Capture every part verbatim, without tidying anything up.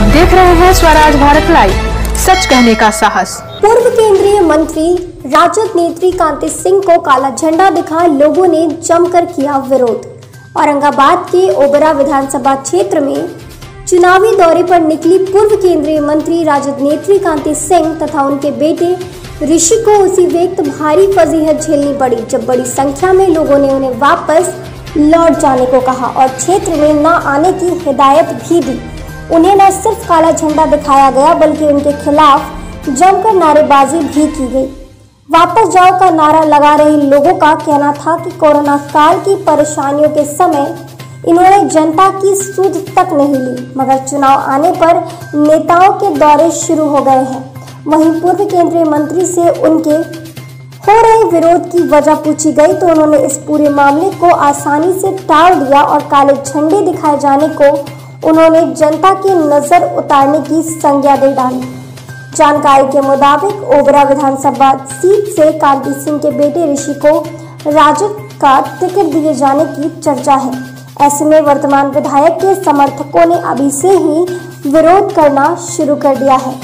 देख रहे हैं स्वराज भारत लाइव, सच कहने का साहस। पूर्व केंद्रीय मंत्री राजद नेत्री कांति सिंह को काला झंडा दिखा लोगों ने जमकर किया विरोध। औरंगाबाद के ओबरा विधानसभा क्षेत्र में चुनावी दौरे पर निकली पूर्व केंद्रीय मंत्री राजद नेत्री कांति सिंह तथा उनके बेटे ऋषि को उसी वक्त भारी फजीहत झेलनी पड़ी जब बड़ी संख्या में लोगों ने उन्हें वापस लौट जाने को कहा और क्षेत्र में न आने की हिदायत भी दी। उन्हें न सिर्फ काला झंडा दिखाया गया बल्कि उनके खिलाफ जमकर नारेबाजी भी की गई। वापस जाओ का नारा लगा रहे लोगों का कहना था कि कोरोना काल की परेशानियों के समय इन्होंने जनता की सुध तक नहीं ली, मगर चुनाव आने पर नेताओं के दौरे शुरू हो गए हैं। वहीं पूर्व केंद्रीय मंत्री से उनके हो रहे विरोध की वजह पूछी गई तो उन्होंने इस पूरे मामले को आसानी से टाल दिया और काले झंडे दिखाए जाने को उन्होंने जनता की नजर उतारने की संज्ञा दे डाली। जानकारी के मुताबिक ओबरा विधानसभा सीट से कांति सिंह के बेटे ऋषि को राजद का टिकट दिए जाने की चर्चा है। ऐसे में वर्तमान विधायक के समर्थकों ने अभी से ही विरोध करना शुरू कर दिया है।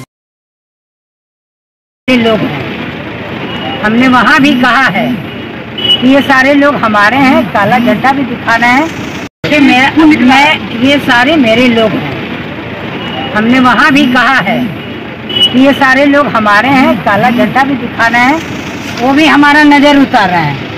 लोग हमने वहाँ भी कहा है कि ये सारे लोग हमारे हैं, काला झंडा भी दिखाना है कि मैं, मैं ये सारे मेरे लोग हैं। हमने वहाँ भी कहा है कि ये सारे लोग हमारे हैं, काला झंडा भी दिखाना है, वो भी हमारा नज़र उतार रहे हैं।